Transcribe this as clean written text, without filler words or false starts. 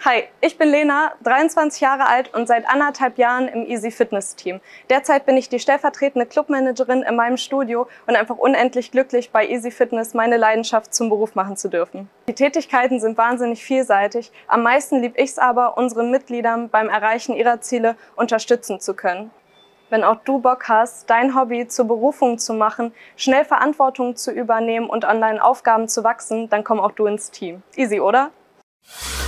Hi, ich bin Lena, 23 Jahre alt und seit 1,5 Jahren im Easy Fitness Team. Derzeit bin ich die stellvertretende Clubmanagerin in meinem Studio und einfach unendlich glücklich, bei Easy Fitness meine Leidenschaft zum Beruf machen zu dürfen. Die Tätigkeiten sind wahnsinnig vielseitig. Am meisten lieb ich es aber, unseren Mitgliedern beim Erreichen ihrer Ziele unterstützen zu können. Wenn auch du Bock hast, dein Hobby zur Berufung zu machen, schnell Verantwortung zu übernehmen und an deinen Aufgaben zu wachsen, dann komm auch du ins Team. Easy, oder?